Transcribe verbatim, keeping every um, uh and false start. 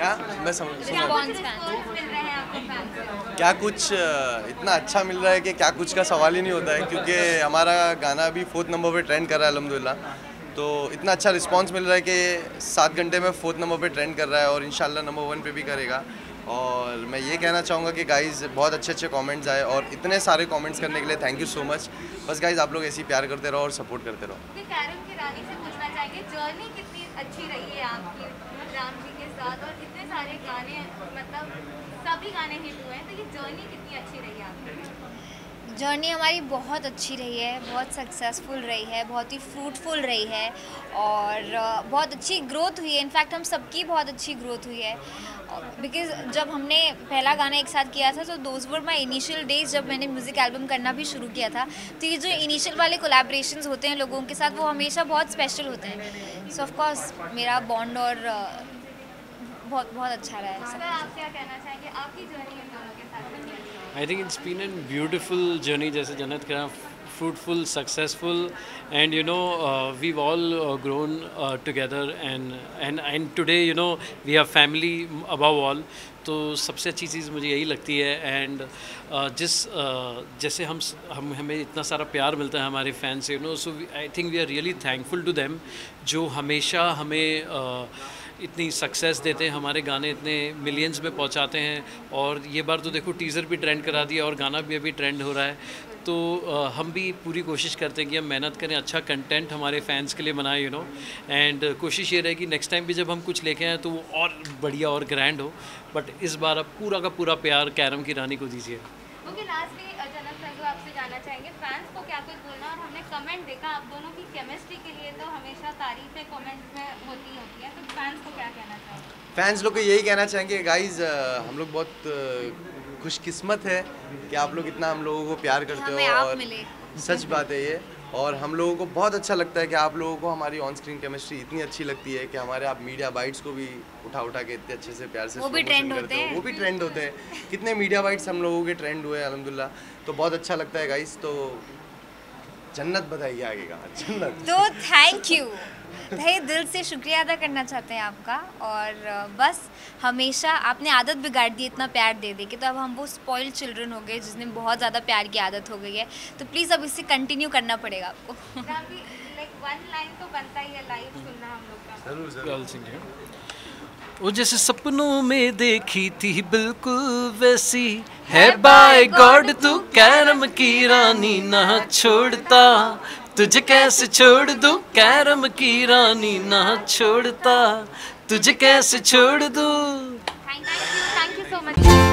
क्या मैं समझ रिस्पॉन्स क्या कुछ इतना अच्छा मिल रहा है कि क्या कुछ का सवाल ही नहीं होता है, क्योंकि हमारा गाना अभी फोर्थ नंबर पे ट्रेंड कर रहा है अल्हम्दुलिल्लाह। तो इतना अच्छा रिस्पांस मिल रहा है कि सात घंटे में फोर्थ नंबर पे ट्रेंड कर रहा है और इंशाल्लाह नंबर वन पे भी करेगा। और मैं ये कहना चाहूँगा कि गाइज़ बहुत अच्छे अच्छे कमेंट्स आए और इतने सारे कमेंट्स करने के लिए थैंक यू सो मच। बस गाइज़ आप लोग ऐसे ही प्यार करते रहो और सपोर्ट करते रहो। कैरम की रानी से पूछना चाहेंगे, जर्नी कितनी अच्छी रही है आपकी राम जी के साथ, और इतने सारे गाने, मतलब सभी गाने हिट हुए हैं, तो ये जर्नी कितनी अच्छी रही है आपकी? जर्नी हमारी बहुत अच्छी रही है, बहुत सक्सेसफुल रही है, बहुत ही फ्रूटफुल रही है और बहुत अच्छी ग्रोथ हुई है। इनफैक्ट हम सबकी बहुत अच्छी ग्रोथ हुई है, बिकॉज़ जब हमने पहला गाना एक साथ किया था तो those were my initial days, जब मैंने म्यूज़िक एल्बम करना भी शुरू किया था। तो ये जो इनिशियल वाले कोलैबोरेशंस होते हैं लोगों के साथ, वो हमेशा बहुत स्पेशल होते हैं। सो ऑफ कोर्स मेरा बॉन्ड और बहुत बहुत अच्छा रहा है। आप क्या कहना चाहेंगे, आपकी जर्नी इन दोनों के साथ? I think it's been a beautiful journey, जैसे जन्नत कहा, fruitful, successful, and you know uh, we've all uh, grown uh, together, and and and today you know we have family above all. तो सबसे अच्छी चीज़ मुझे यही लगती है। एंड uh, जिस uh, जैसे हम हम हमें इतना सारा प्यार मिलता है हमारे फैन से, you know, so I think we are really thankful to them, जो हमेशा हमें uh, इतनी सक्सेस देते हैं, हमारे गाने इतने मिलियंस में पहुंचाते हैं। और ये बार तो देखो टीज़र भी ट्रेंड करा दिया और गाना भी अभी ट्रेंड हो रहा है। तो आ, हम भी पूरी कोशिश करते हैं कि हम मेहनत करें, अच्छा कंटेंट हमारे फैंस के लिए बनाएं, यू नो। एंड कोशिश ये रहेगी नेक्स्ट टाइम भी जब हम कुछ लेके आएँ तो वो और बढ़िया और ग्रैंड हो। बट इस बार अब पूरा का पूरा प्यार कैरम की रानी को दीजिए। ओके, लास्टली जन्नत संजू आपसे जानना चाहेंगे, फैंस को क्या कुछ बोलना, और हमने कमेंट देखा आप दोनों की केमिस्ट्री के लिए तो हमेशा तारीफें कमेंट्स में होती होती है, तो फैंस को क्या कहना चाहेंगे? फैंस लोग को यही कहना चाहेंगे गाइज, हम लोग बहुत खुशकिस्मत है कि आप लोग इतना हम लोगों को प्यार करते हो, और सच बात है ये। और हम लोगों को बहुत अच्छा लगता है कि आप लोगों को हमारी ऑन स्क्रीन केमिस्ट्री इतनी अच्छी लगती है कि हमारे आप मीडिया बाइट्स को भी उठा उठा के इतने अच्छे से प्यार से वो भी ट्रेंड होते हैं, वो भी ट्रेंड होते हैं। कितने मीडिया बाइट्स हम लोगों के ट्रेंड हुए अल्हम्दुलिल्लाह, तो बहुत अच्छा लगता है गाइस। तो जन्नत बताइए आगे का जन्नत। तो थैंक यू, तहे दिल से शुक्रिया अदा करना चाहते हैं आपका। और बस हमेशा आपने आदत बिगाड़ दी इतना प्यार दे दे के, तो अब हम वो स्पॉइल्ड चिल्ड्रन हो गए जिसने बहुत ज़्यादा प्यार की आदत हो गई है। तो प्लीज़ अब इसे कंटिन्यू करना पड़ेगा आपको। लाइक वन लाइन तो बनता ही है लाइव सुनना हम लोग का। जरूर जरूर। वो जैसे सपनों में देखी थी बिल्कुल वैसी है, बाय गॉड तू कैरम की रानी ना छोड़ता, तुझे कैसे छोड़ दूं कैरम की रानी ना छोड़ता, तुझे कैसे छोड़ दूं। Thank you, thank you so much.